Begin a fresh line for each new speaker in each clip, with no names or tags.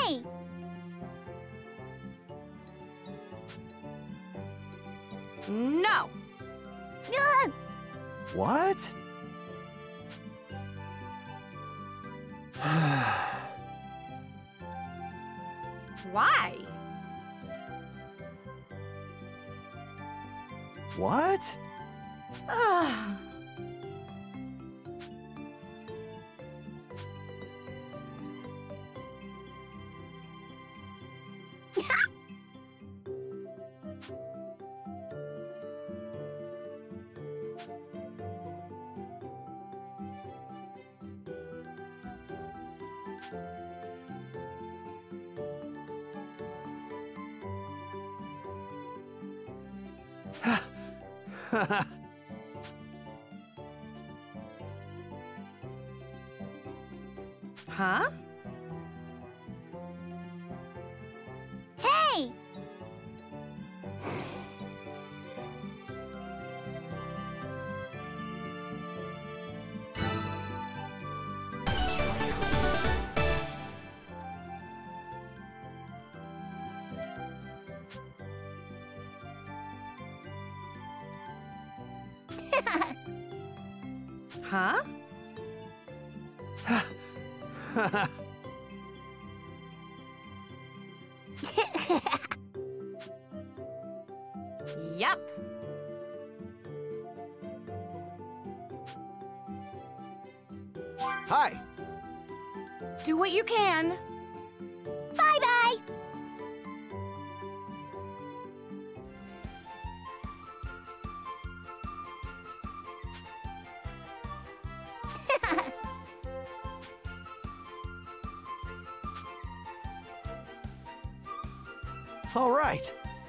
Hey!
No!
Ugh!
What?
Why?
What?
Ugh. Huh?
Hey!
Huh? Yep.
Hi.
Do what you can.
Bye-bye!
All right.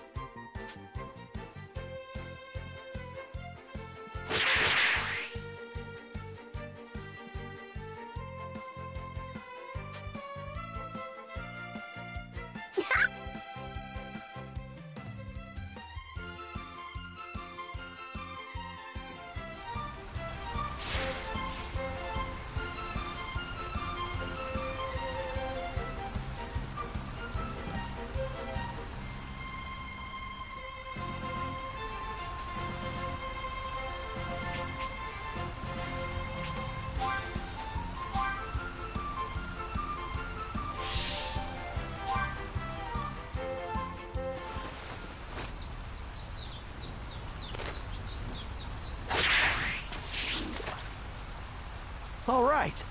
All right.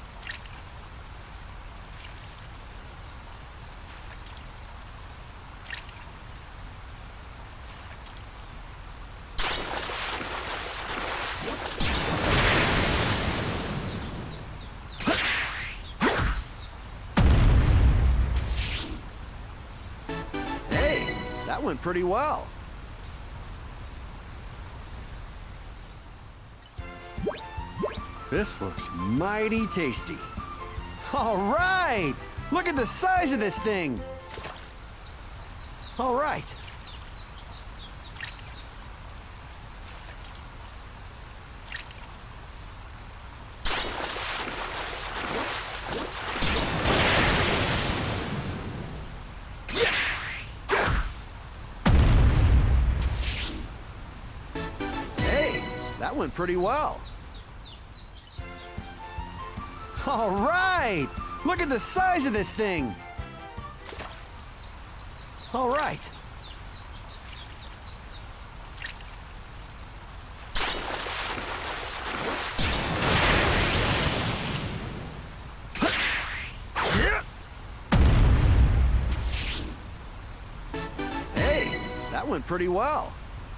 Hey, that went pretty well. This looks mighty tasty. All right! Look at the size of this thing! All right. Hey, that went pretty well. All right! Look at the size of this thing! All right. Hey, that went pretty well.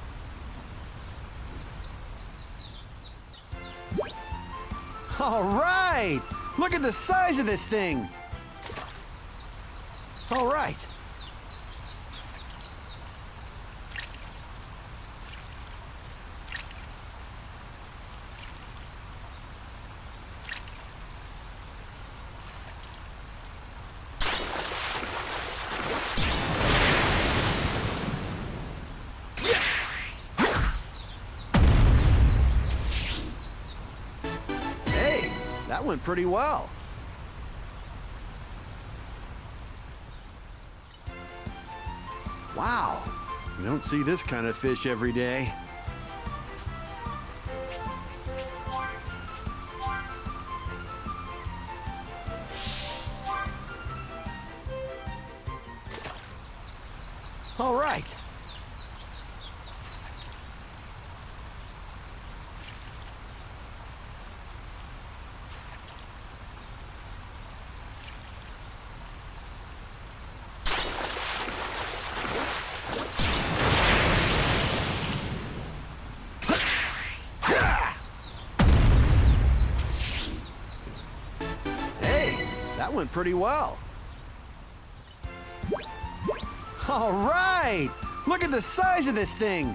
All right! Look at the size of this thing! All right. Hey, that went pretty well. Wow, you don't see this kind of fish every day. All right. Hey, that went pretty well. All right! Look at the size of this thing!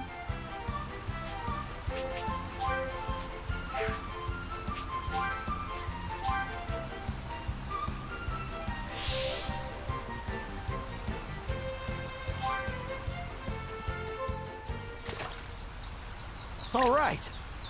All right.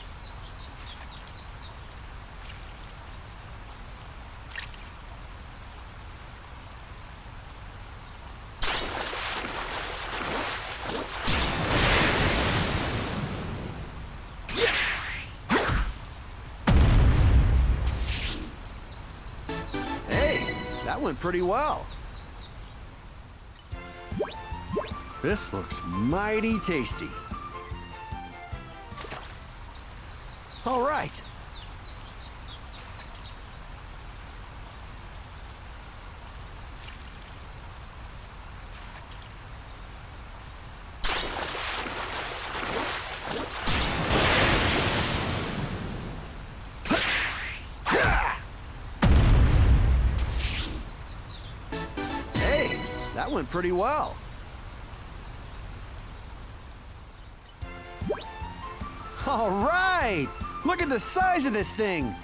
That went pretty well. This looks mighty tasty. All right. That went pretty well. All right! Look at the size of this thing!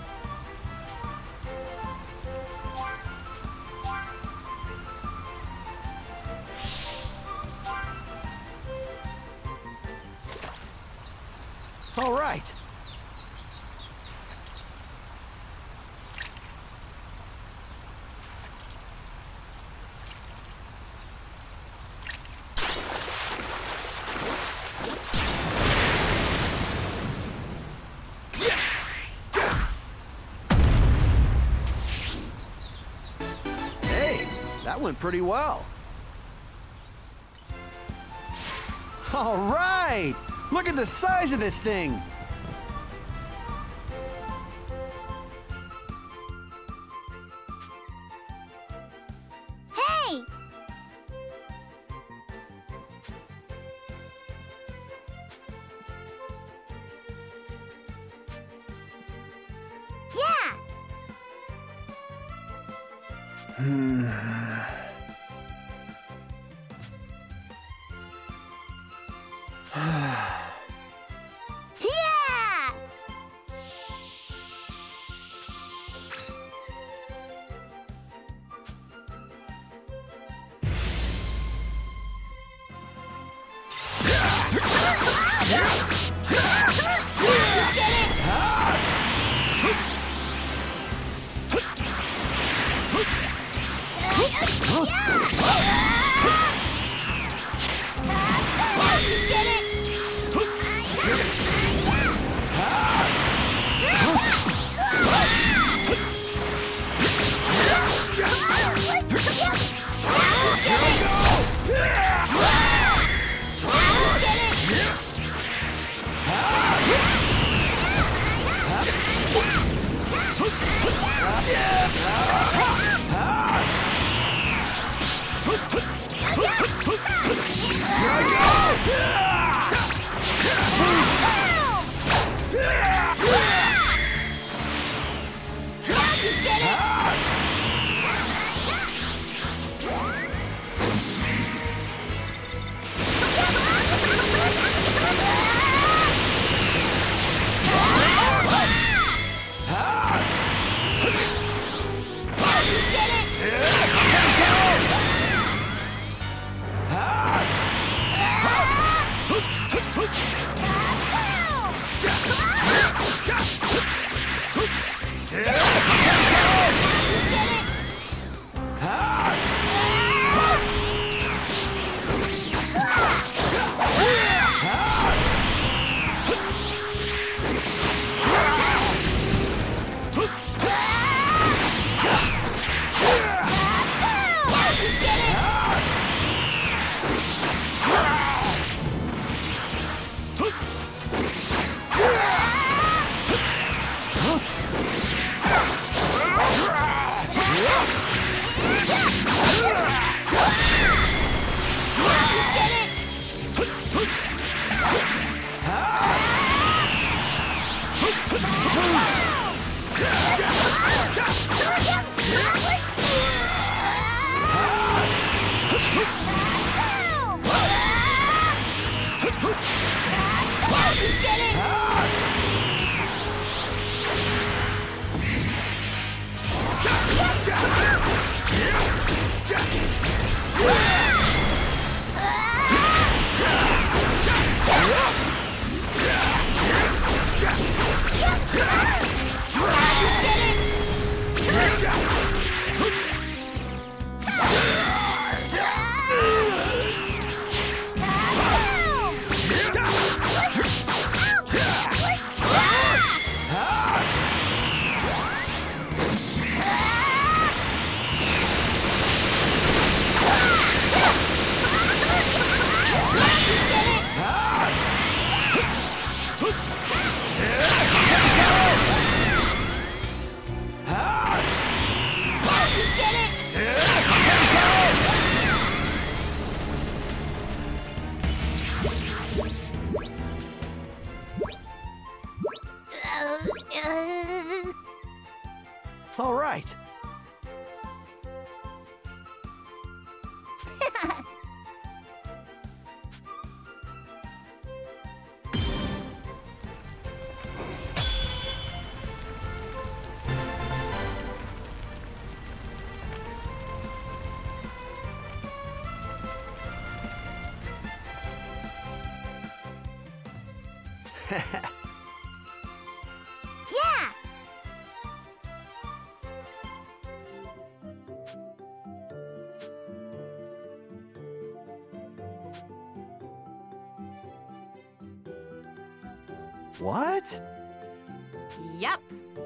All right. That went pretty well. All right! Look at the size of this thing!
Hey! Yeah! Yeah! Here I go!
All right.
Yeah!
What?
Yep.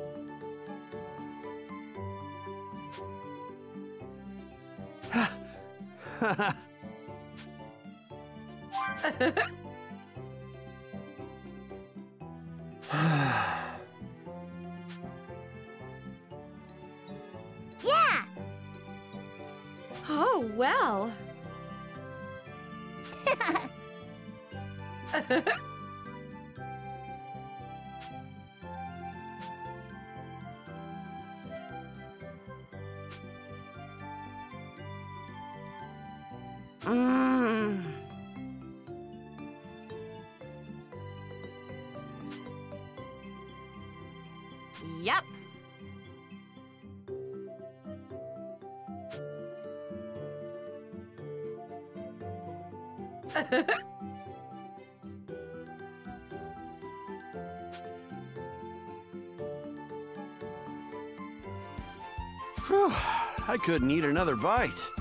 Yeah!
Oh, well. Mm. Yep.
Whew, I couldn't eat another bite.